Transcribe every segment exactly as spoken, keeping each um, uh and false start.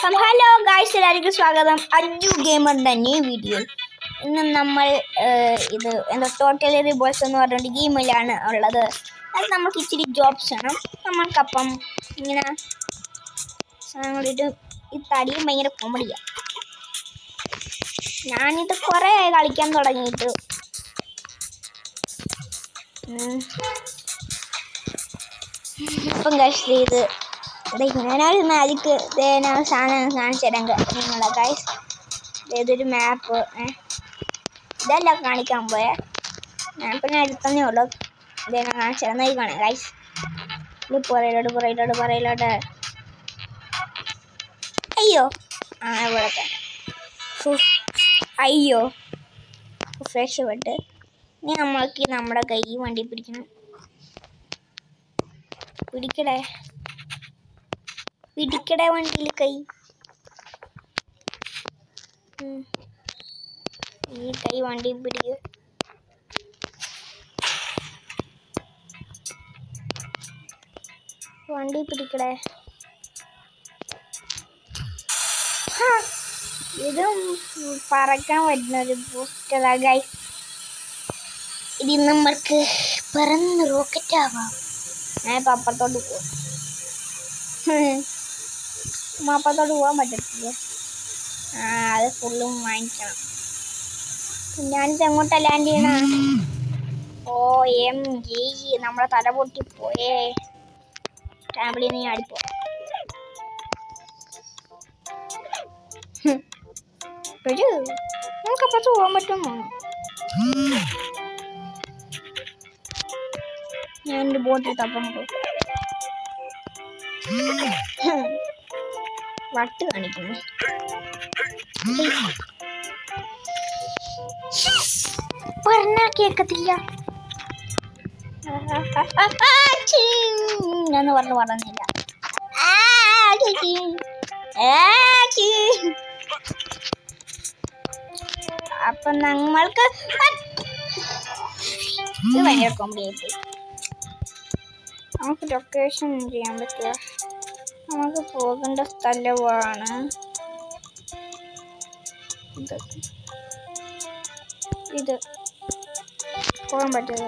Hello guys, എല്ലാവർക്കും സ്വാഗതം Ajju ഗെയിമറിൻ്റെ new video. ഇന്ന് നമ്മൾ ഇത് എന്താ ടോട്ടൽ റിബോൾസ് എന്ന് പറഞ്ഞിട്ട് ഗെയിമിലാണ് ഉള്ളത്. അത് നമുക്ക് ഇച്ചിരി ജോബ്സ് വേണം. നമ്മൾക്കപ്പം ഇങ്ങനെ സാധനങ്ങളിട്ട് ഈ തടിയും ഭയങ്കര കോമഡിയാണ്. ഞാനിത് കുറേ ആയി കളിക്കാൻ തുടങ്ങിയിട്ട്. ഇപ്പം ഗൈസ് ഇത് ഞാനൊരു മാജിക്ക് സാധനം കാണിച്ചു തരാം നിങ്ങളെ ഗൈസ്. ഇതൊരു മാപ്പ്. ഇതെല്ലാം കാണിക്കാൻ പോയേ മാപ്പിനെ അടുത്തന്നേ ഉള്ളൂ. ഇതെല്ലാം കാണിച്ചു തരാം. ഈ കാണാം ഗൈസ്. ഇത് പുറയിലോട്ട് പുറയിലോട്ട് പുറയിലോട്ട്. അയ്യോ ആ ഇവിടെ തന്നെ. അയ്യോ ഫ്രഷ് പെട്ട്. ഇനി നമ്മൾക്ക് നമ്മുടെ കൈ വണ്ടി പിടിക്കണം. പിടിക്കടേ പിടിക്കടേ വണ്ടിയിൽ കൈ. ഈ കൈ വണ്ടി പിടിക്കുക. വണ്ടി പിടിക്കടേ. ഇതും പറക്കാൻ പറ്റുന്നൊരു പോസ്റ്ററാ ഗൈസ്. ഇത് നമ്മൾക്ക് പറന്ന് റോക്കറ്റ് ആവാം. ഞാൻ ഇപ്പം അപ്പുറത്തോട്ട് പോകും. അപ്പുറത്തോട്ട് പോകാൻ പറ്റത്തില്ല. ആ അത് ഫുള്ളും വാങ്ങിക്കണം. ഞാനിത് എങ്ങോട്ടാ ലാൻഡ് ചെയ്യണം? ഓ എം ജി നമ്മളെ തല പൊട്ടിപ്പോയേ. ഫാമിലി നീ അടിപ്പോ. നമുക്കപ്പുറത്ത് പോകാൻ പറ്റുമോ? ഞാൻ എൻ്റെ ബോട്ടിൽ തപ്പം പോകും. വട്ട് കാണിക്കുന്നു. പറഞ്ഞാ കേക്കത്തില്ല എന്ന് പറഞ്ഞു പറഞ്ഞില്ല. അപ്പൊ നമ്മൾക്ക് ഇത് ഭയങ്കര കോമഡി ആയിപ്പോയി. നമുക്ക് ലൊക്കേഷൻ ചെയ്യാൻ പറ്റുക. നമുക്ക് പോകേണ്ട സ്ഥലമാണ് ഇത്. ഇത് പോകാൻ പറ്റുക.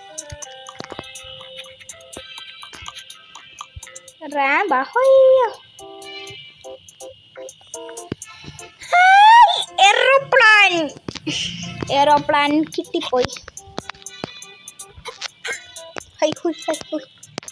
റാമ്പ എറോപ്ലാൻ എറോപ്ലാൻ കിട്ടിപ്പോയി. ഹൈ ഹുയ് ഹൈ ഹുയ്.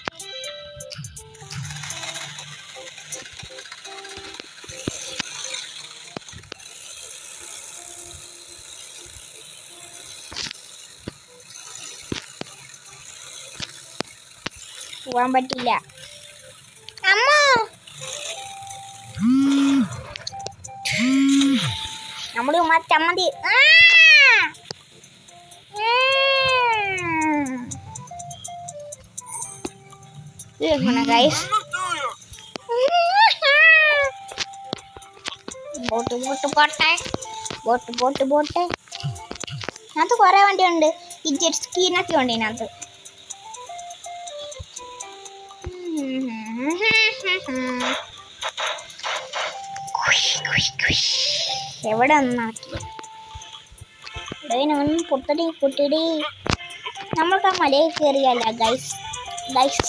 പോവാൻ പറ്റില്ല. അമ്മ നമ്മള് ചമ്മന്തി ഗൈസ്. ബോട്ട് ബോട്ട് പോട്ടെ ബോട്ട് ബോട്ട് ബോട്ടെ. അതിനകത്ത് കുറേ വണ്ടിയുണ്ട്. ഈ ജെറ്റ് സ്കീനൊക്കെ ഉണ്ട് ഇതിനകത്ത്. എവിടെ ഒന്നാക്കി ഒന്നും പൊട്ടടി പൊട്ടടി. നമ്മൾക്ക് ആ മലയിൽ കയറിയല്ല ഗൈസ്. ഗൈസ്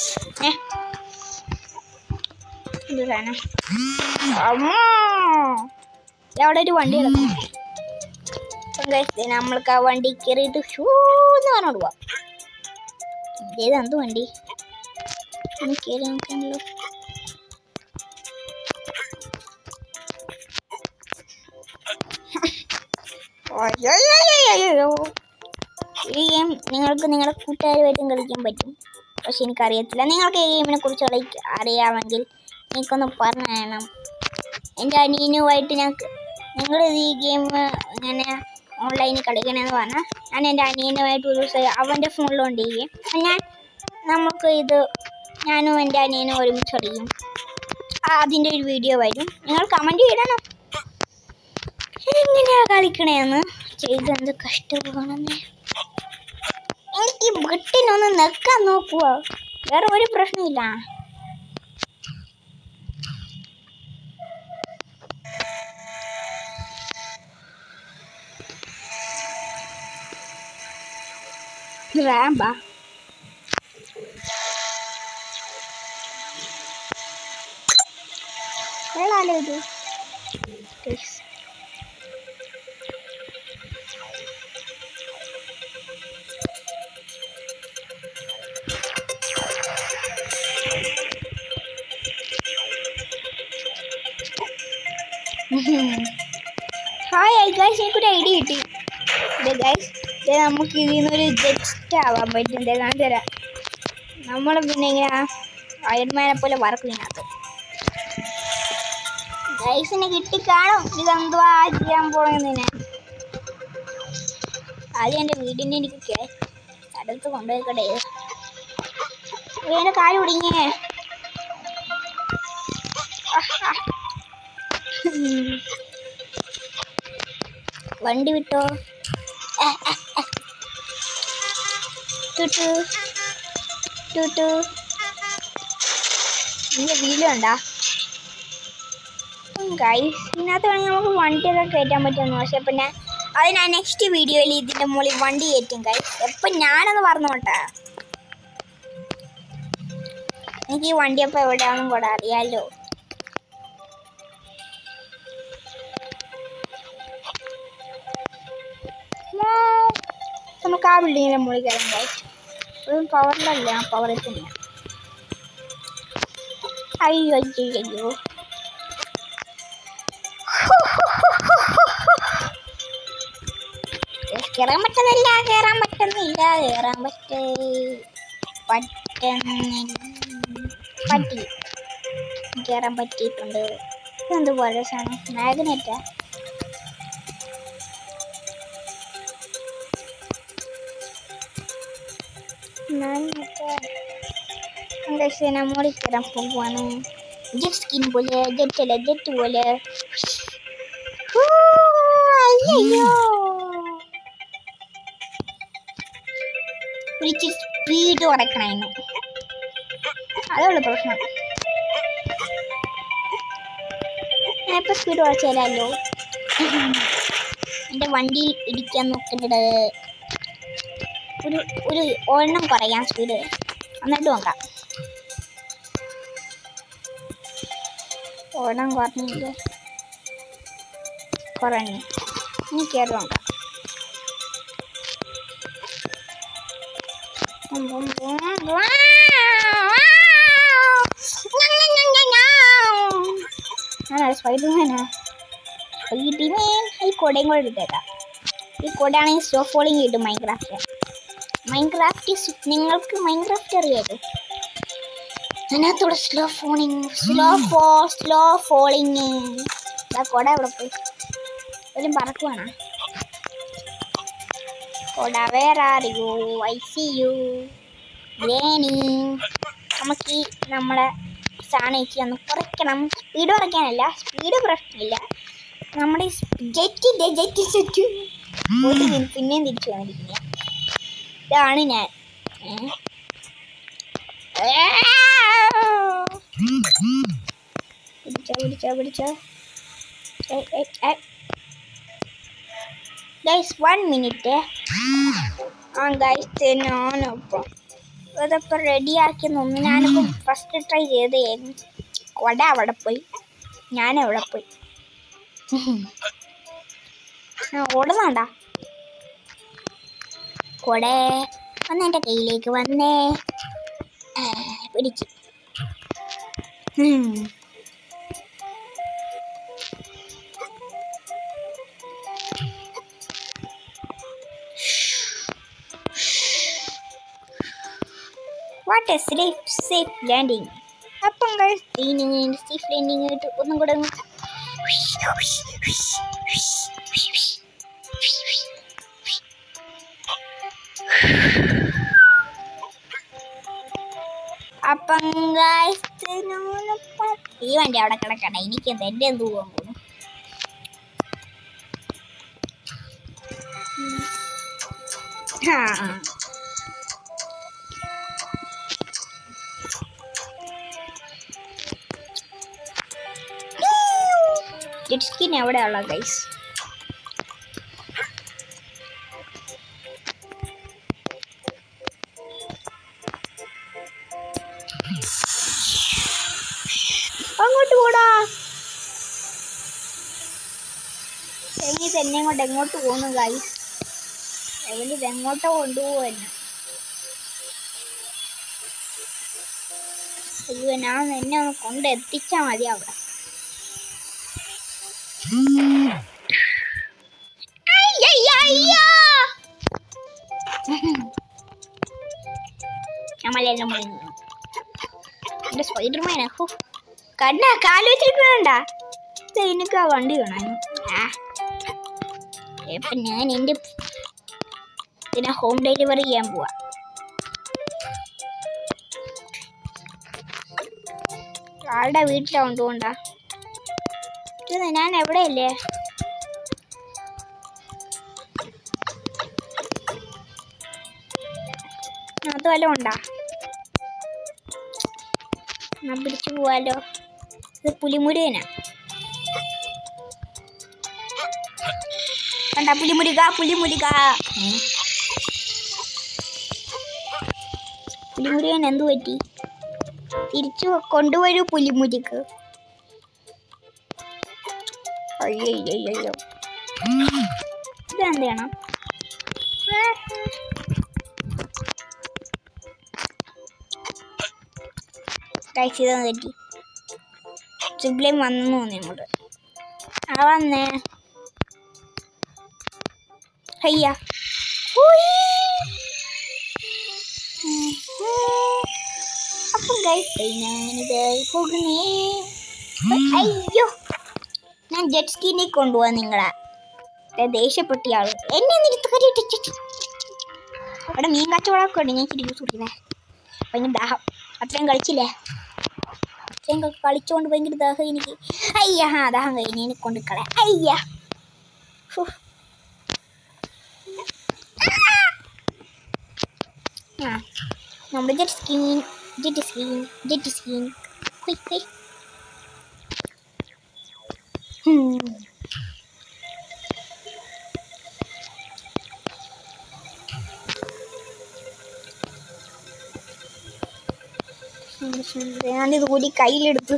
ഇത് വേണം. അവിടെ ഒരു വണ്ടി കിടക്കും ഗൈസ്. നമ്മൾക്ക് ആ വണ്ടി കയറിയിട്ട് ഷൂ എന്ന് പറഞ്ഞോട്ട് പോവാം. ഏത് എന്ത് വണ്ടി കയറി നോക്കാനല്ലോ. ഈ ഗെയിം നിങ്ങൾക്ക് നിങ്ങളുടെ കൂട്ടുകാരുമായിട്ടും കളിക്കാൻ പറ്റും. പക്ഷെ എനിക്കറിയത്തില്ല. നിങ്ങൾക്ക് ഈ ഗെയിമിനെ കുറിച്ച് അറിയാമെങ്കിൽ എനിക്കൊന്ന് പറഞ്ഞു തരണം. എൻ്റെ അനിയനുമായിട്ട് ഞങ്ങൾക്ക് നിങ്ങൾ ഈ ഗെയിം ഇങ്ങനെ ഓൺലൈനിൽ കളിക്കണമെന്ന് പറഞ്ഞാൽ ഞാൻ എൻ്റെ അനിയനുമായിട്ട് ഒരു ദിവസം അവൻ്റെ ഫോണിലുണ്ട് ഈ ഗെയിം. ഞാൻ നമുക്ക് ഇത് ഞാനും എൻ്റെ അനിയനും ഒരുമിച്ച് കളിക്കും. അതിൻ്റെ ഒരു വീഡിയോ വരും. നിങ്ങൾ കമൻറ്റ് ചെയ്യണം എങ്ങനെയാ കളിക്കണേന്ന്. ചെയ്തെന്ത് കഷ്ടമാണെന്നേ. എനിക്ക് വീട്ടിനൊന്ന് നിൽക്കാൻ നോക്കുക. വേറെ ഒരു പ്രശ്നമില്ല. റാമ്പാ കൊള്ളാലോ ഇത്. ഹായ് ഗൈസ്, എനിക്കൊരു ഐഡിയ കിട്ടി. ഇത് ഗൈസ്, ഇത് നമുക്ക് ഇതിൽ നിന്നൊരു ജെറ്റ് ആവാൻ പറ്റും. ഇത് കാണിച്ചു തരാം. നമ്മൾ പിന്നെ ഇങ്ങനെ അയൺമാനെ പോലെ വറക്കും ഇതിനകത്ത്. ഗൈസിന് കിട്ടിക്കാണും ഇതെന്തുവാ ചെയ്യാൻ പോകുന്നതിന്. ആദ്യം എൻ്റെ വീടിൻ്റെ എനിക്ക് അടുത്ത് കൊണ്ടുപോയിക്കട്ടെ. എൻ്റെ കാല് കുടുങ്ങിയേ. വണ്ടി വിട്ടോ. ടുട്ടു ടുട്ടു ഇതിൻ്റെ വീലുണ്ടാ ഗൈസ്? ഇതിനകത്ത് വേണമെങ്കിൽ നമുക്ക് വണ്ടിയൊക്കെ കയറ്റാൻ പറ്റുമെന്ന്. പക്ഷെ പിന്നെ അത് ഞാൻ നെക്സ്റ്റ് വീഡിയോയിൽ ഇതിൻ്റെ മുകളിൽ വണ്ടി കയറ്റും ഗൈസ്. എപ്പം ഞാനൊന്ന് പറഞ്ഞോട്ടെ. എനിക്ക് ഈ വണ്ടിയപ്പോൾ എവിടെയാണെന്നും കൂടെ അറിയാമല്ലോ. നമുക്ക് ആ ബിൽഡിങ്ങിൻ്റെ മുകളിൽ കയറാം ഗൈസ്. ഇതും പവറിലല്ല, ആ പവറിൽ തന്നെയാണ്. അയ്യോ അയ്യോ അയ്യോ കയറാൻ പറ്റുന്നില്ല, കയറാൻ പറ്റുന്നില്ല, കയറാൻ പറ്റേ പറ്റുന്നില്ല. പറ്റി കയറാൻ പറ്റിയിട്ടുണ്ട്. ഇതെന്ത് പോലെ സാധനം? മാഗ്നറ്റാ? മോളിൽ കയറാൻ പോകുവാണ്. ജെറ്റ് സ്കിൻ പോലെ, ജെറ്റ് അല്ല ജെറ്റ് പോലെ. അയ്യോ വിളിച്ച് സ്പീഡ് കുറയ്ക്കണമായിരുന്നു. അതുള്ള പ്രശ്നം. ഞാനിപ്പോൾ സ്പീഡ് കുറച്ചാലോ. എൻ്റെ വണ്ടിയിൽ ഇടിക്കാൻ നോക്കുന്നത്. ഒരു ഒരു ഒരെണ്ണം കുറയാം സ്പീഡ്, എന്നിട്ട് നോക്കാം. ഒരെണ്ണം കുറഞ്ഞില്ലേ? കുറഞ്ഞു. ഇനി കയറി നോക്കാം. സ്പൈഡർമാനാ സ്പൈഡർമാൻ. ഈ കൊടയും കൂടെ എടുത്തേക്കാം. ഈ കൊടയാണെങ്കിൽ സ്ലോ ഫോളിങ് കിട്ടും മൈൻക്രാഫ്റ്റ്. മൈൻക്രാഫ്റ്റ് നിങ്ങൾക്ക് മൈൻക്രാഫ്റ്റ് അറിയാലോ. അതിനകത്തൂടെ സ്ലോ ഫോളിങ് സ്ലോ ഫോ സ്ലോ ഫോളിങ്. ആ കൊട എവിടെ പോയി? ഒരു പറക്കുവാണ് കൊട. വേറെ അറിയൂ? I see you granny. നമുക്ക് ഈ നമ്മളെ സാധനം ഒന്ന് കുറയ്ക്കണം. സ്പീഡ് കുറയ്ക്കാനല്ല, സ്പീഡ് പ്രശ്നമില്ല. നമ്മുടെ ജെറ്റിൻ്റെ ജെറ്റ് സെറ്റ് പിന്നെയും തിരിച്ചു വന്നിരിക്കുക. ഇതാണ് ഞാൻ. പിടിച്ചോ പിടിച്ചോ പിടിച്ചോ. Guys one minute. ആ ഗൈസ് ഞാനപ്പം ഇതൊക്കെ റെഡിയാക്കി നിന്ന് ഞാനിപ്പം ഫസ്റ്റ് ട്രൈ ചെയ്തായിരുന്നു. കൊട അവിടെ പോയി, ഞാനെവിടെ പോയി? ഓടുന്നാണ്ടാ കൊടേ ഒന്ന് എൻ്റെ കയ്യിലേക്ക് വന്നേ. പിടിച്ച് what a safe safe landing. അപ്പം സേഫ് ലാൻഡിങ് ആയിട്ട് ഒന്നും കൂടെ അപ്പം ഈ വണ്ടി അവിടെ കിടക്കണ്ട. എനിക്ക് എന്താ എൻ്റെ എന്ത് പോകാൻ പോകുന്നു. ആ ജെറ്റ് സ്കിൻ എവിടെയുള്ള ഗൈസ്? ഇത് എന്നെ കൊണ്ട് എങ്ങോട്ട് പോകുന്നു ഗൈസ്? ഇത് എങ്ങോട്ടോ കൊണ്ടുപോകുന്നു. അയ്യോ, ഞാൻ എന്നെ ഒന്ന് കൊണ്ട് എത്തിച്ചാൽ മതി അവിടെ. നമ്മളെല്ലാം എന്റെ സ്പൈഡർമാനാ. കണ്ട കാല് വെച്ചിരിക്കണ്ട. എനിക്ക് ആ വണ്ടി വേണം. ഇപ്പൊ ഞാൻ എൻ്റെ പിന്നെ ഹോം ഡെലിവറി ചെയ്യാൻ പോവാ. ആളുടെ വീട്ടിലാ കൊണ്ടുപോണ്ട. ഞാൻ എവിടെയല്ലേ? അത് വല്ലതും ഉണ്ടാ? എന്നാ പിടിച്ചു പോവാലോ. ഇത് പുലിമുരുകനാ. കണ്ട പുലിമുരുക പുലിമുരുക പുലിമുരുകൻ എന്തു പറ്റി? തിരിച്ചു കൊണ്ടുവരൂ പുലിമുരുക്ക്. അയ്യോ ഇതെന്ത് ചെയ്യണം? ടാക്സി ചെയ്താൽ തെറ്റി. സിബ്ലൈൻ വന്നു തോന്നി ഇങ്ങോട്ട്. ആ വന്നേ. അയ്യ അപ്പം ഞാനിത് പോകുന്നേ. അയ്യോ, ഞാൻ ജെറ്റ് സ്കീനെ കൊണ്ടുപോവാ. നിങ്ങളെ ദേഷ്യപ്പെട്ടിയാള് എന്നെ നിർത്തി. അവിടെ മീൻ കച്ചവടമൊക്കെ ഉണ്ട്. ഞാൻ ചിരിക്കും സുഖിനെ. ഭയങ്കര ദാഹം. അത്രയും കളിച്ചില്ലേ? അത്രയും കളിച്ചോണ്ട് ഭയങ്കര ദാഹം എനിക്ക്. അയ്യ ഹാ ദാഹം കഴിഞ്ഞ് എന്നെ കൊണ്ട് കള. അയ്യ ആ നമ്മുടെ jet ski jet ski jet ski ഞാനിത് കൂടി കയ്യിലെടുത്ത്.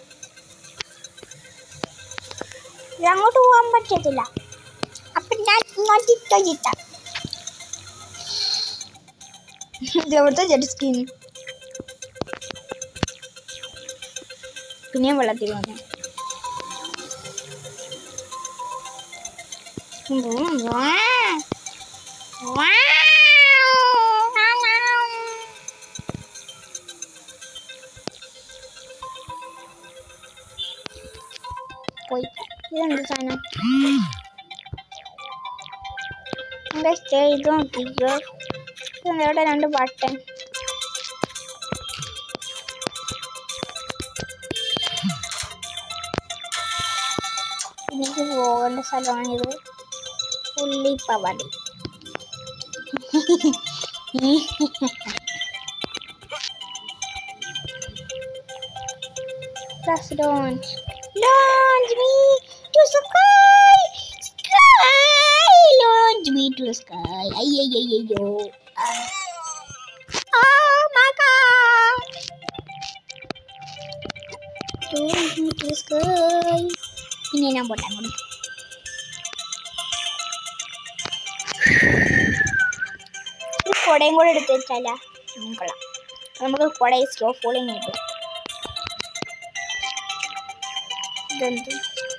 അങ്ങോട്ട് പോകാൻ പറ്റത്തില്ല. അപ്പൊ ഞാൻ ഇങ്ങോട്ട് ഇട്ടോ ചിട്ടാം. ഇതെവിടുത്തെ ജെറ്റ് സ്കീൻ? പിന്നെയും വെള്ളത്തിൽ വന്നു. പോയി. ഇതെന്ത് സാധനം? ഇത് നോക്കിക്കോ. ഇതെവിടെ രണ്ട് ബട്ടൺ. എനിക്ക് പോകേണ്ട സ്ഥലമാണിത്. ഫുള്ളി പവടി. Press launch. Launch me to sky. Sky. Launch me to sky. Ay ay ay ay yo. Oh my God. Launch me to sky. Ini yang buat aku. കൊടയും കൂടെ എടുത്ത് വെച്ചാലാ കൊള്ളാം. നമുക്ക് കൊടയും സ്ലോ ഫോളിങ് കിട്ടും. ഇതെന്ത്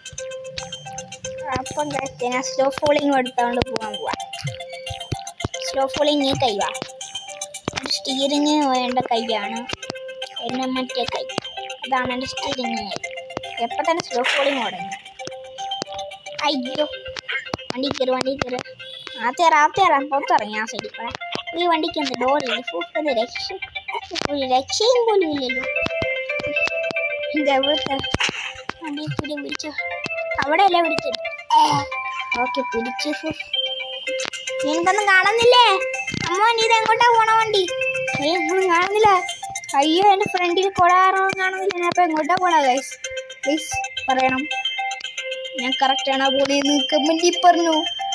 അപ്പം കഴിച്ചാൽ ഞാൻ സ്ലോ ഫോളിങ് എടുത്തുകൊണ്ട് പോകാൻ പോവാം. സ്ലോ ഫോളിങ് ഈ കൈവാ. സ്റ്റീറിങ് വേണ്ട കൈയാണ് എന്നെ മറ്റേ കൈ. അതാണ് എൻ്റെ സ്റ്റീറിങ് കൈ. എപ്പോൾ തന്നെ സ്ലോ ഫോളിങ് തുടങ്ങി. അയ്യോ വണ്ടി കയറി വണ്ടി കയറി. ആത്തേറാ ആത്തേറാൻ പുറത്തിറങ്ങി. ആ സൈഡിൽ കൂടെ ഈ വണ്ടിക്ക് എന്ത് ഡോറില്ല. ഫുഡ് രക്ഷ ഒരു രക്ഷയും പോലും ഇല്ലല്ലോ. ഇതെവിടുത്തെ വണ്ടി കൂടി പിടിച്ചോ? അവിടെ അല്ലേ പിടിച്ചത്? ഓക്കെ പിടിച്ച്. നിനക്കൊന്നും കാണുന്നില്ലേ? അമ്മ നീ ഇത് എങ്ങോട്ടാ പോണ വണ്ടി? നീ ഒന്നും കാണുന്നില്ല. അയ്യോ എൻ്റെ ഫ്രണ്ടിൽ കൊടാറൊന്നും കാണുന്നില്ല. ഞാൻ ഇപ്പം എങ്ങോട്ടാ പോണ ഗൈസ്? പ്ലീസ് പറയണം. ഞാൻ കറക്റ്റാണോ പോണേന്ന് കമന്റിൽ പറഞ്ഞു.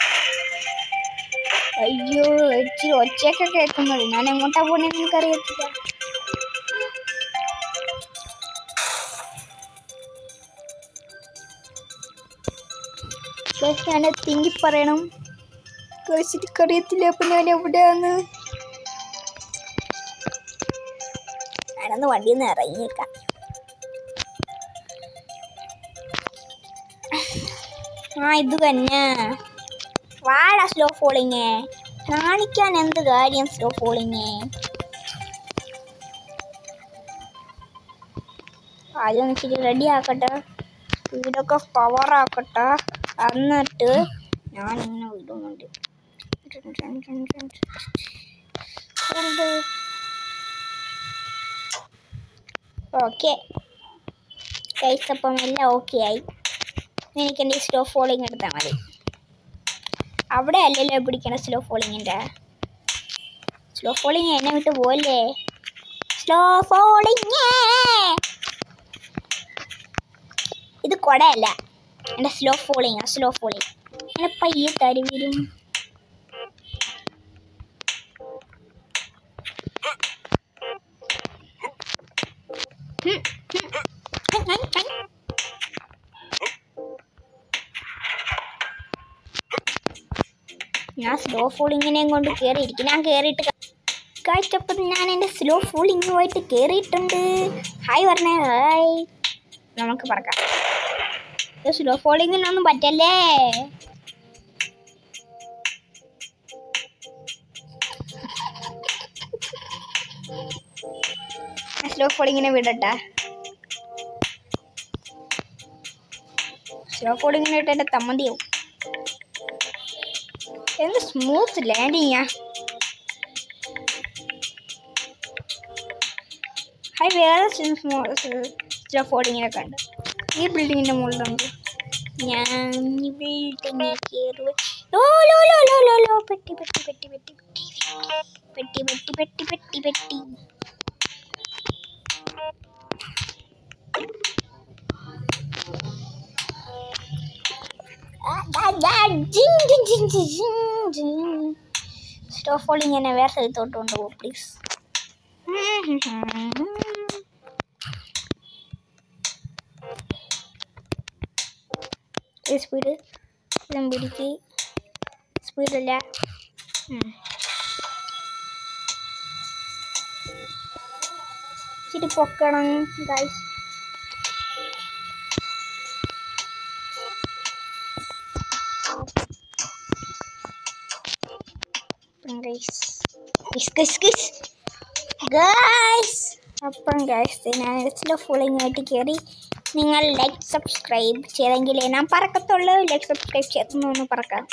അയ്യോ ഇച്ചിരി ഒച്ചയൊക്കെ കേൾക്കുന്നത്. ഞാൻ എങ്ങോട്ടാ പോണേന്ന് എനിക്കറിയത്തില്ല. ഗൈസ് ഞാൻ തിങ്കി പറയണം. ഗൈസ് എനിക്കറിയത്തില്ല അപ്പം ഞാൻ എവിടെയാണ്. ഞാനൊന്ന് വണ്ടിയിൽ നിന്ന് ഇറങ്ങിയേക്കാം. ആ ഇത് തന്നെ വാടാ സ്ലോ ഫോളിങ്. കാണിക്കാൻ എന്ത് കാര്യം സ്ലോ ഫോളിങ്. ആദ്യം ഇച്ചിരി റെഡി ആക്കട്ടെ, വീടൊക്കെ പവറാക്കട്ടെ, എന്നിട്ട് ഞാനിങ്ങനെ വിടുന്നുണ്ട്. ഓക്കെ ഗൈസ്, അപ്പം എല്ലാം ഓക്കെ ആയി. എനിക്ക് എൻ്റെ സ്ലോ ഫോളിങ് എടുത്താൽ മതി. അവിടെ അല്ലല്ലോ പിടിക്കണം സ്ലോ ഫോളിങ്ങിൻ്റെ. സ്ലോ ഫോളിങ് എന്നെ വിട്ട് പോലേ. സ്ലോ ഫോളിങ് ഇത് കൊടയല്ല, എൻ്റെ സ്ലോ ഫോളിങ്. സ്ലോ ഫോളിങ് എന്നെ പയ്യെ തരി വരും. ഞാൻ സ്ലോ ഫോളിങ്ങിനെയും കൊണ്ട് കയറിയിരിക്കും. ഞാൻ കയറിയിട്ട് കാഴ്ചപ്പം ഞാൻ എൻ്റെ സ്ലോ ഫോളിങ്ങുമായിട്ട് കയറിയിട്ടുണ്ട്. ഹായ് പറഞ്ഞേ, ഹായ്. നമുക്ക് പറക്കാം. സ്ലോ ഫോളിങ്ങിനൊന്നും പറ്റല്ലേ. സ്ലോ ഫോളിങ്ങിനെ വിടട്ടെ. സ്ലോ ഫോളിങ്ങിനെ വിട്ട് എൻ്റെ തമ്മന്തിയാവും. എന്ത് സ്മൂത്ത് ലാൻഡിങ്ങാ. ഹായ്, വേറെ സ്ലോ ഫോളിങ്ങിനൊക്കെ ഉണ്ട്. ഈ ബിൽഡിങ്ങിൻ്റെ മുകളിലുണ്ട്. ഞാൻ ഈ ബിൽഡിങ്ങിൽ കയറുക. Low low low low low low പെട്ടി പെട്ടി പെട്ടി പെട്ടി പെട്ടി പെട്ടി പെട്ടി പെട്ടി പെട്ടി പെട്ടി സ്ലോ ഫോളിങ് എന്നെ വേറെ സ്ഥലത്തോട്ട് കൊണ്ടുപോകും പ്ലീസ്. സ്പീഡ് ഇതും പിടിക്ക്. സ്പീഡല്ല, ഇച്ചിരി പൊക്കണം ഗൈസ്. അപ്പം ഗൈസ് ഞാൻ സ്ലോ ഫോളിങ് ആയിട്ട് കയറി. നിങ്ങൾ ലൈക്ക് സബ്സ്ക്രൈബ് ചെയ്തെങ്കിലേ ഞാൻ പറക്കത്തുള്ളൂ. ലൈക്ക് സബ്സ്ക്രൈബ് ചെയ്തൊന്ന് പറക്കാം.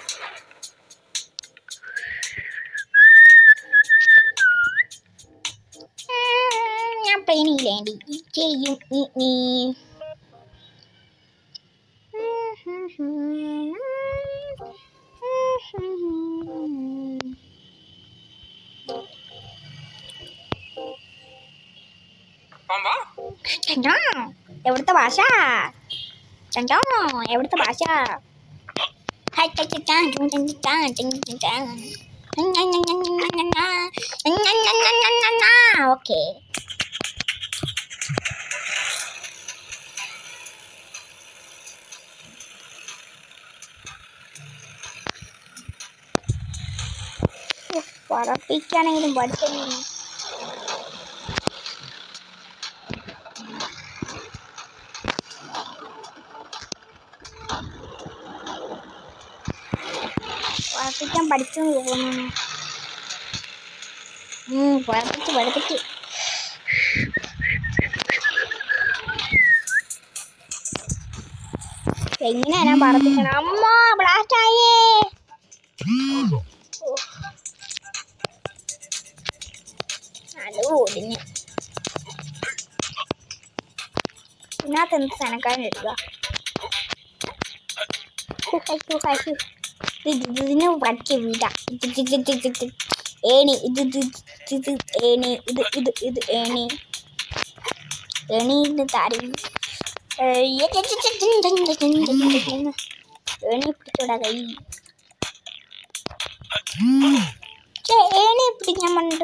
ഞാൻ പ്ലെയിനില്ലേണ്ടി ചെയ്യും. എവിടുത്തെ ഭാഷ? ചണ്ടോ എവിടുത്തെ ഭാഷ? ഓക്കെ പറപ്പിക്കാണെങ്കിലും പഠിച്ചു. പറപ്പിക്കാൻ പഠിച്ചു തോന്നുന്നു. പഠിപ്പിച്ച് പഠിപ്പിച്ച് എങ്ങനെയാ ഞാൻ പറപ്പിക്കണം? അമ്മ ബ്ലാസ്റ്റ് ആയേ. അത് ഓടിഞ്ഞ് ഇതിനകത്ത് എന്ത് സനക്കാരൻ എടുക്കുക. ഇതിന് പഠിച്ച വീടാ ഏണി. ഇത് ഇത് ഏണി. ഇത് ഇത് ഇത് ഏണി. ഏണിന്ന് താരി ഏണി പിടിച്ചോടാ കൈ. ഏണി പിടിക്കാൻ പണ്ട്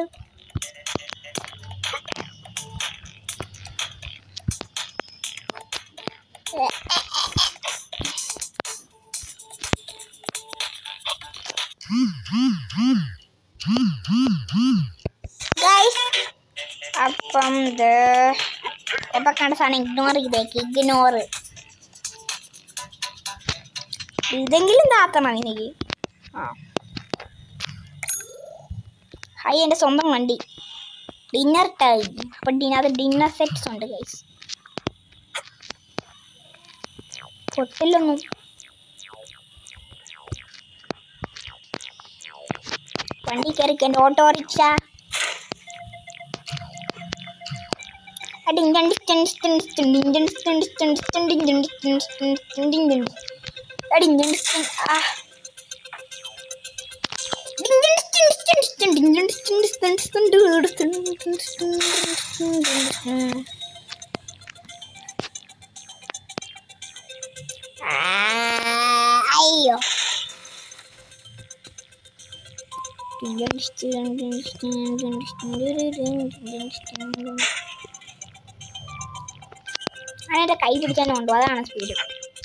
എന്ത് എപ്പോൾ കണ്ട സാധനം ഇഗ്നോർ ചെയ്തേക്ക് ഇഗ്നോർ. ഇതെങ്കിലും താത്തണം എനിക്ക്. ആ ഹായ് എൻ്റെ സ്വന്തം വണ്ടി. Dinner time. അപ്പം അത് ഡിന്നർ സെറ്റ്സ് ഉണ്ട് ഗൈസ്. പൊട്ടില്ലൊന്നും. വണ്ടി കയറിക്ക് എൻ്റെ ഓട്ടോറിക്ഷ. അയ്യോ അതിൻ്റെ കൈ പിടിക്കാനുണ്ടോ? അതാണ് സ്പീഡ്.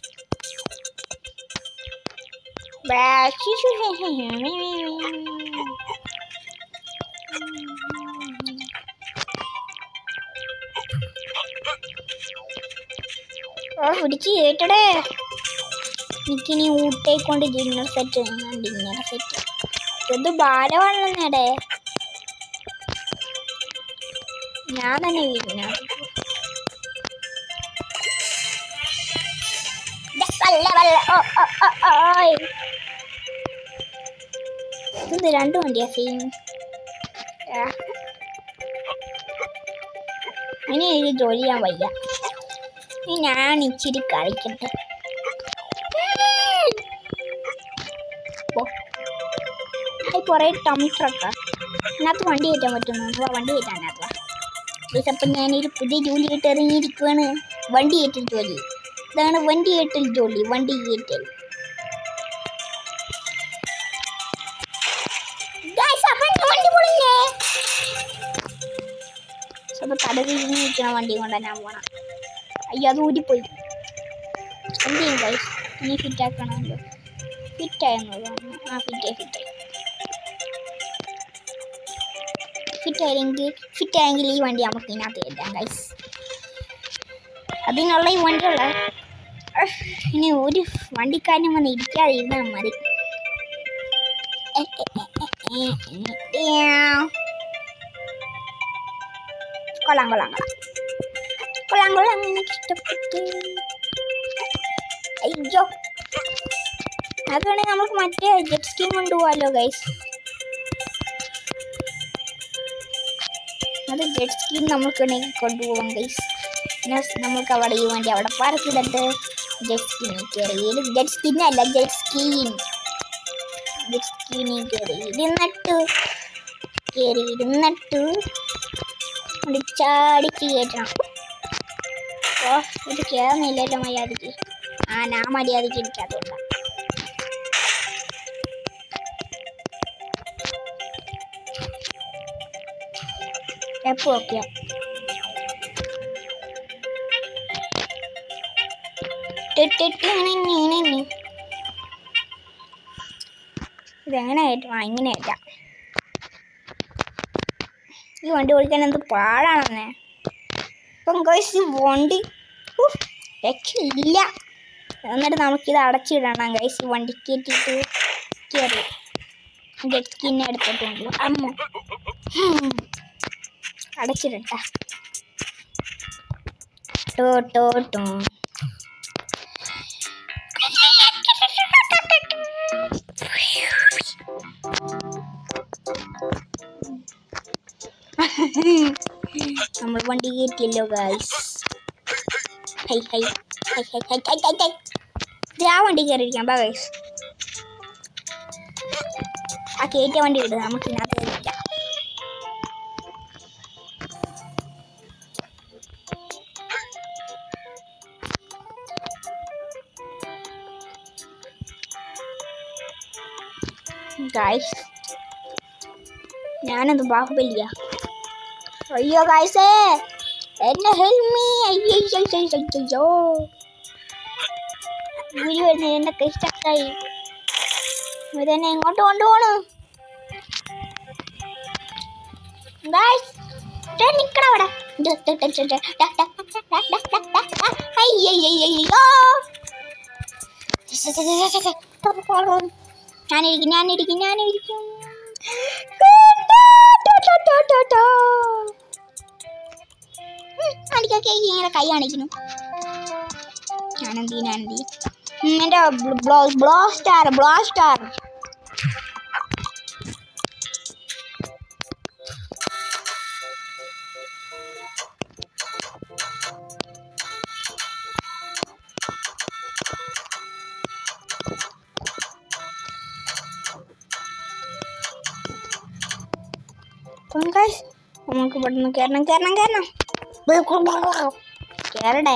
ഓ പിടിച്ച് കേട്ടടേ. എനിക്കിനി ഊട്ടേക്കൊണ്ട് ഡിന്നർ സെറ്റ്. ഡിന്നർ സെറ്റ് ഇത് ഭാരമാണെന്നേ. ഞാൻ തന്നെ വീടിന ഇത് രണ്ടു വണ്ടിയാ സെയിം. ഇനി എനിക്ക് ജോലി ചെയ്യാൻ വയ്യ. ഇനി ഞാൻ ഇച്ചിരി കളിക്കട്ടെ. കുറേ ടം ട്രക്കാ ഇതിനകത്ത് വണ്ടി കയറ്റാൻ പറ്റുന്നു. വണ്ടി കയറ്റാനകത്ത് അപ്പം ഞാനൊരു പുതിയ ജോലി ആയിട്ട് ഇറങ്ങിയിരിക്കുകയാണ്. വണ്ടി കയറ്റൽ ജോലി. ഇതാണ് വണ്ടി കയറ്റൽ ജോലി. വണ്ടി കയറ്റൽ. അപ്പോൾ തടവിൽ നിൽക്കണം വണ്ടി കൊണ്ടാണ് ഞാൻ പോണം. അയ്യോ അത് ഊരിപ്പോയി. എന്ത് ചെയ്യും ഗൈസ്? ഇനി ഫിറ്റാക്കണമല്ലോ. ഫിറ്റായെന്ന് തോന്നുന്നു. ആ ഫിറ്റായി ഫിറ്റായി ഫിറ്റായെങ്കിൽ ഫിറ്റായെങ്കിൽ ഈ വണ്ടി നമുക്ക് ഇതിനകത്ത് കയറ്റാം ഗൈസ്. അതിനുള്ള ഈ വണ്ടിയുള്ള ഇനി ഒരു വണ്ടിക്കാരനും വന്ന് ഇരിക്കാതെ ഇരുന്നാൽ മതി. കൊള്ളാം കൊള്ളാം കൊള്ളാം കൊള്ളാം എനിക്ക് ഇഷ്ടപ്പെട്ടു. അയ്യോ അതുകൊണ്ട് നമുക്ക് മറ്റേ ജെറ്റ് സ്കീം കൊണ്ടുപോകാമല്ലോ ഗൈസ്. അത് ജെറ്റ് സ്കീം നമുക്ക് കൊണ്ടുപോകാം ഗൈസ്. പിന്നെ നമുക്ക് അവിടെ ഈ വണ്ടി അവിടെ പാർക്കിടത്ത് ജെറ്റ് സ്കീമിൽ കയറി. ജെറ്റ് സ്കീനല്ല ജെറ്റ് സ്കീൻ. ജെറ്റ് സ്കീനിൽ കയറി ഇരുന്നിട്ട് കയറി ഇരുന്നിട്ട് ചാടിച്ച് കയറ്റണം. ഓ ഇത് കയറുന്നില്ലല്ലോ മര്യാദയ്ക്ക്. ആ ഞാൻ മര്യാദയ്ക്ക് ഇരിക്കാത്തതുകൊണ്ടാണ്. എപ്പോൾ ഓക്കെ ഇതെങ്ങനെ കയറ്റും? ആ ഇങ്ങനെ കയറ്റാം. ഈ വണ്ടി ഓടിക്കാൻ എന്ത് പാടാണെന്നേ. ഇപ്പം ഗൈസ് ഈ വണ്ടി രക്ഷയില്ല. എന്നിട്ട് നമുക്കിത് അടച്ചിടണം ഗൈസ്. ഈ വണ്ടി കയറ്റിയിട്ട് കയറി ജെറ്റ് സ്കിന്നെ എടുത്തിട്ട് കൊണ്ടുപോകും. അമ്മ അടച്ചിടട്ട. ടോ ടോ ടോ നമ്മൾ വണ്ടി കയറ്റിയല്ലോ guys. High high high high high high high high ഇത് ആ വണ്ടി കയറിയിരിക്കാം ബാ ഗൈസ്. ആ കയറ്റിയ വണ്ടി ഇടുക. നമുക്ക് ഇതിനകത്ത് കയറിയിരിക്കാം. ഗൈസ് ഞാനെന്ത് ബാഹുബലിയാ? അയ്യോ ഗൈസേ എന്നെ ഹെൽപ്പ് മീ. അയ്യോ അയ്യോ വീഡിയോ വരുന്നത് എന്നൊക്കെ ഇഷ്ടമായി. ഇതെന്നെ എങ്ങോട്ട് കൊണ്ടുപോകണം ഗൈസ്? നിൽക്കണം അവിടെ. ഞാനിരിക്കും ഞാനിരിക്കും ഞാനിരിക്കും അടിക്കൊക്കെ ഇങ്ങനെ കൈ കാണിക്കുന്നു. ഞാനെന്തി ഞാനെന്തി എൻ്റെ ബ്ലാസ്റ്റാർ ബ്ലാസ്റ്റാർ നമുക്ക് പെട്ടെന്ന് കയറണം കയറണം കയറണം കയറടേ.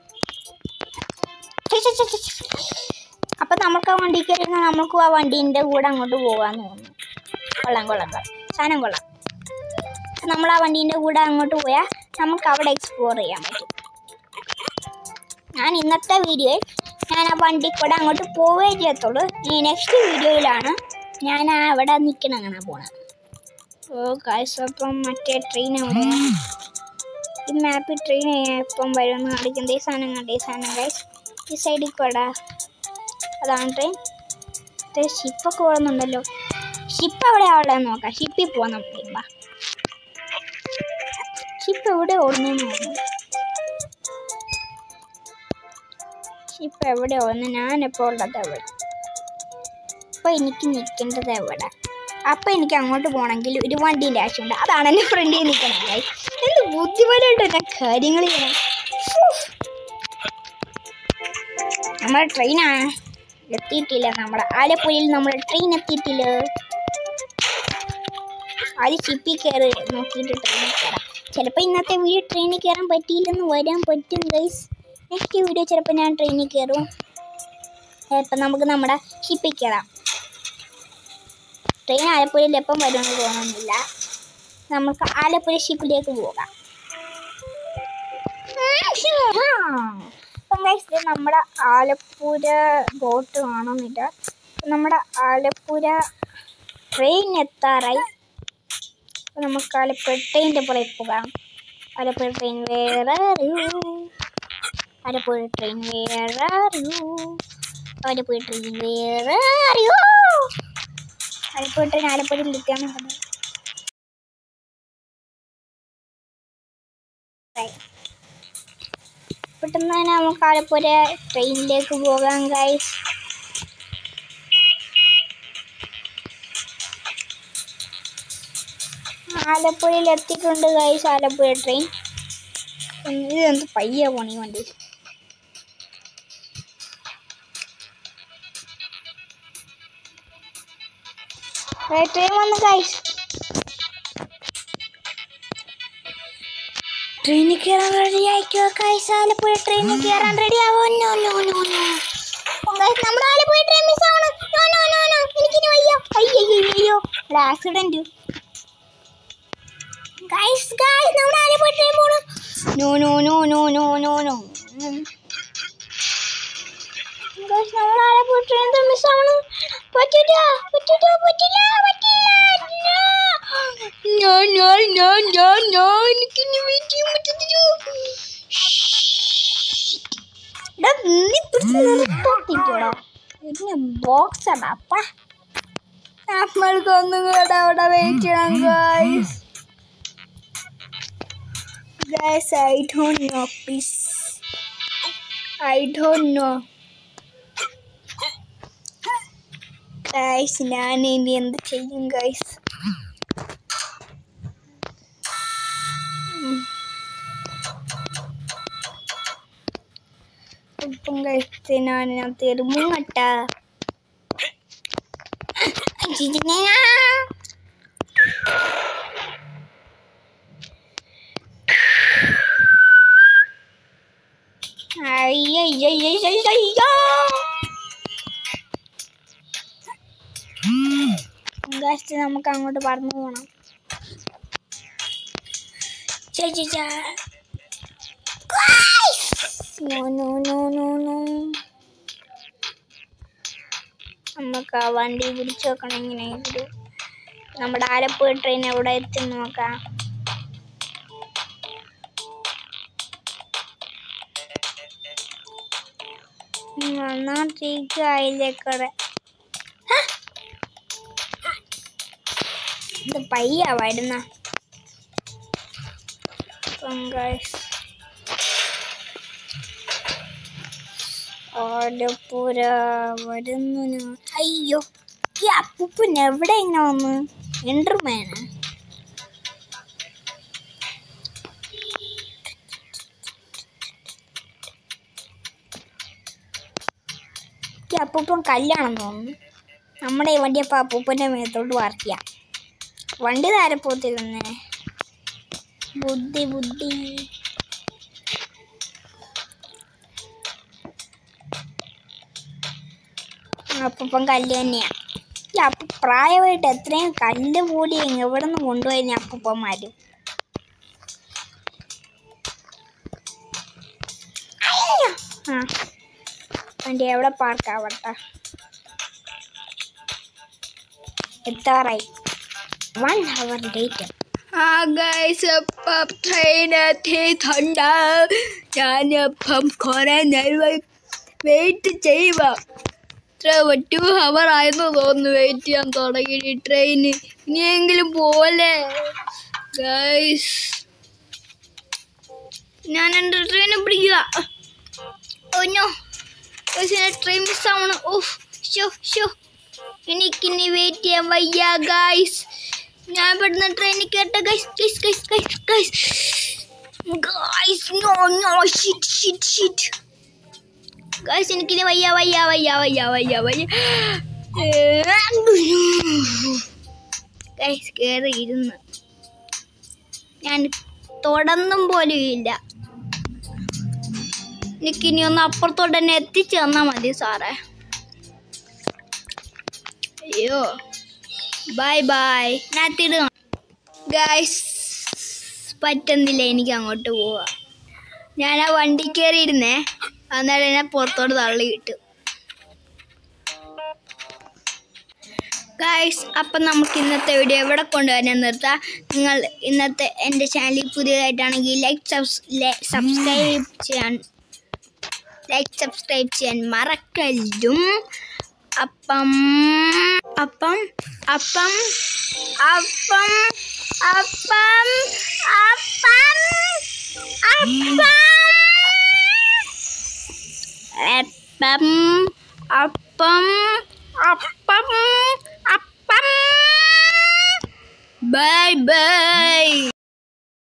അപ്പൊ നമുക്ക് ആ വണ്ടി കയറിയാൽ നമുക്കും ആ വണ്ടീൻ്റെ കൂടെ അങ്ങോട്ട് പോകാന്ന് തോന്നുന്നു. കൊള്ളാം കൊള്ളാം കൊള്ളാം സാധനം കൊള്ളാം. നമ്മൾ ആ വണ്ടീൻ്റെ കൂടെ അങ്ങോട്ട് പോയാൽ നമുക്ക് അവിടെ എക്സ്പ്ലോർ ചെയ്യാൻ പറ്റും. ഞാൻ ഇന്നത്തെ വീഡിയോയിൽ ഞാൻ ആ വണ്ടി കൂടെ അങ്ങോട്ട് പോവുകയും ചെയ്യത്തുള്ളൂ. ഈ നെക്സ്റ്റ് വീഡിയോയിലാണ് ഞാൻ ആ അവിടെ നിൽക്കണം അങ്ങനെ പോണത്. ഓ ഗൈസ് അപ്പം മറ്റേ ട്രെയിൻ അവിടെ ഈ മാപ്പിൽ ട്രെയിൻ എപ്പം വരുമെന്ന് കാണിക്കുന്നത്. ഈ സാധനം കണ്ട ഈ സാധനം ഗൈസ് ഈ സൈഡിൽ കൂടെ അതാണ് ട്രെയിൻ. ഷിപ്പൊക്കെ ഓടുന്നുണ്ടല്ലോ. ഷിപ്പ് എവിടെ ആവുള്ളതെന്ന് നോക്കാം. ഷിപ്പിൽ പോവാൻ നമുക്ക് ഇപ്പം. ഷിപ്പ് എവിടെ ഓടുന്നതെന്ന് നോക്കാം. ഷിപ്പ് എവിടെ ഓടുന്നത്? ഞാനെപ്പോൾ ഉള്ളത് എവിടെ? അപ്പോൾ എനിക്ക് നിൽക്കേണ്ടത് എവിടെ? അപ്പം എനിക്ക് അങ്ങോട്ട് പോകണമെങ്കിൽ ഒരു വണ്ടീൻ്റെ ആവശ്യമുണ്ട്. അതാണ് എൻ്റെ ഫ്രണ്ടിൽ നിൽക്കണം. എന്ത് ബുദ്ധിമുട്ടായിട്ട് എൻ്റെ കാര്യങ്ങൾ ചെയ്യണം. നമ്മുടെ ട്രെയിനാണ് എത്തിയിട്ടില്ല. നമ്മുടെ ആലപ്പുഴയിൽ നമ്മുടെ ട്രെയിൻ എത്തിയിട്ടില്ല. ആദ്യം ഷിപ്പിൽ കയറി നോക്കിയിട്ട് ട്രെയിനിൽ കയറാം. ചിലപ്പോൾ ഇന്നത്തെ വീഡിയോ ട്രെയിനിൽ കയറാൻ പറ്റിയില്ലെന്ന് വരാൻ പറ്റും ഗൈസ്. നെക്സ്റ്റ് വീഡിയോ ചിലപ്പോൾ ഞാൻ ട്രെയിനിൽ കയറും. ഇപ്പം നമുക്ക് നമ്മുടെ ഷിപ്പിൽ കയറാം. ട്രെയിൻ ആലപ്പുഴയിൽ എപ്പം വരുമെന്ന് തോന്നുന്നില്ല. നമുക്ക് ആലപ്പുഴ ഷിപ്പിലേക്ക് പോകാം. അപ്പം ഗൈസ് നമ്മുടെ ആലപ്പുഴ ബോട്ട് കാണുന്നില്ല. നമ്മുടെ ആലപ്പുഴ ട്രെയിൻ എത്താറായി. അപ്പം നമുക്ക് ആലപ്പുഴ ട്രെയിനിൻ്റെ പുറകെ പോകാം. ആലപ്പുഴ ട്രെയിൻ വേറെ ആലപ്പുഴ ട്രെയിൻ വേറെ ആലപ്പുഴ ട്രെയിൻ വേറെ ആലപ്പുഴ ട്രെയിൻ ആലപ്പുഴയിൽ എത്തിയാണ്. പെട്ടെന്ന് തന്നെ നമുക്ക് ആലപ്പുഴ ട്രെയിനിലേക്ക് പോകാം ഗൈസ്. ആലപ്പുഴയിൽ എത്തിയിട്ടുണ്ട് ഗൈസ്. ആലപ്പുഴ ട്രെയിൻ ഇതെന്ത് പയ്യ പോണി വണ്ടി. ട്രെയിൻ വന്നു ഗൈസ്. ട്രെയിനിൽ കയറാൻ റെഡി ആയിക്കോ ഗൈസ്. ആലപ്പുഴ ട്രെയിനിൽ കയറാൻ റെഡി ആവോ? No no no no guys നമ്മുടെ ആലപ്പുഴ ട്രെയിൻ മിസ് ആവണം. നോ നോ നോ നോ എനിക്കിനി വയ്യ. അയ്യോ അയ്യോ ഒരു ആക്സിഡന്റ് ഗൈസ്. ഗൈസ് നമ്മുടെ ആലപ്പുഴ ട്രെയിൻ പോണു. No no no no no no no guys നമ്മുടെ ആലപ്പുഴ ട്രെയിൻ മിസ് ആവണം. പറ്റില്ല പറ്റില്ല പറ്റില്ല പറ്റില്ല. No no no no no എനിക്കിനി വെയിറ്റ് ചെയ്യാൻ പറ്റത്തില്ല. നീ പിടിച്ച് നിർത്തോട്ടിക്കോടാ. പിന്നെ ബോക്സ് ആണ് അപ്പ നമ്മൾക്കൊന്നും കൂടെ അവിടെ വെയിറ്റ് ചെയ്യണം guys. Guys I don't know please I don't know guys. ഞാൻ ഇനി എന്ത് ചെയ്യും ഗൈസ്? ഇപ്പം കഴിച്ച് ഞാനതിനകത്ത് എറുമ്പുങ്ങട്ട അയ്യോ ഗൈസ് നമുക്ക് അങ്ങോട്ട് പറന്നു പോകണം. നമുക്ക് ആ വണ്ടി പിടിച്ചു നോക്കണം. എങ്ങനെയെങ്കിലും നമ്മുടെ ആലപ്പുഴ ട്രെയിൻ എവിടെ എത്തി നോക്കാം. വന്നോണ്ടിരിക്കുക അതിലേക്കൂടെ. ഇത് പയ്യ വരുന്ന ആലപ്പുഴ വരുന്നു. അയ്യോ, ഈ അപ്പൂപ്പൻ എവിടെ ഇങ്ങനെ വന്ന്? എൻഡർമാന ഈ അപ്പൂപ്പൻ കല്യാണം തോന്നുന്നു. നമ്മുടെ ഈ വണ്ടി അപ്പം അപ്പൂപ്പൻ്റെ മേത്തോട്ട് വർക്ക് വണ്ടി താരെ പോത്തില്ലെന്നേ. ബുദ്ധി ബുദ്ധി അപ്പൂപ്പൻ കല്ല് തന്നെയാണ്. ഈ അപ്പ പ്രായമായിട്ട് എത്രയും കല്ല് കൂടി എവിടെ നിന്ന് കൊണ്ടുപോയി അപ്പൂപ്പന്മാർ. ആ വണ്ടി എവിടെ പാർക്കാവട്ടെ. എത്താറായി. One hour late. ആ ഗൈസ്, അപ്പം ട്രെയിൻ എത്തിയിട്ടുണ്ട്. ഞാനിപ്പം കുറേ നേരം വെയിറ്റ് ചെയ്യുക. ഇത്ര ടു ഹവർ ആയെന്ന് തോന്നുന്നു വെയിറ്റ് ചെയ്യാൻ തുടങ്ങി ട്രെയിന്. ഇനിയെങ്കിലും പോലെ ഗൈസ്, ഞാൻ എൻ്റെ ട്രെയിനെ പിടിക്കുക. ഓനോ ട്രെയിൻ മിസ്സാവണം. ഓഹ് ഷോ ഷോ എനിക്കിനി വെയിറ്റ് ചെയ്യാൻ വയ്യ ഗൈസ്. ഞാൻ പെട്ടെന്ന് ട്രെയിനിൽ കേട്ട guys guys guys guys guys guys no no shit shit shit guys എനിക്കിനി വയ്യ വയ്യ വയ്യ വയ്യ വയ്യ വയ്യ ഗൈസ് കയറി ഇരുന്ന് ഞാൻ തൊടന്നും പോലും ഇല്ല. എനിക്കിനി ഒന്ന് അപ്പുറത്തോട്ട് തന്നെ എത്തിച്ചു തന്നാൽ മതി സാറേ. അയ്യോ ബൈ ബൈ. ഞാൻ തിടുക ഗൈസ്, പറ്റുന്നില്ല എനിക്ക് അങ്ങോട്ട് പോവാ. ഞാൻ ആ വണ്ടി കയറിയിരുന്നേ, അന്നേരം എന്നെ പുറത്തോട്ട് തള്ളി കിട്ടും ഗൈസ്. അപ്പം നമുക്ക് ഇന്നത്തെ വീഡിയോ എവിടെ കൊണ്ടുവരാൻ നിർത്താം. നിങ്ങൾ ഇന്നത്തെ എൻ്റെ ചാനലിൽ പുതിയതായിട്ടാണെങ്കിൽ ലൈക്ക് സബ്സ്ക്രൈബ് ചെയ്യാൻ ലൈക്ക് സബ്സ്ക്രൈബ് ചെയ്യാൻ മറക്കല്ലും. അപ്പം അപ്പം അപ്പം അപ്പം അപ്പം അപ്പം അപ്പം അപ്പം അപ്പം അപ്പം ബൈ ബൈ.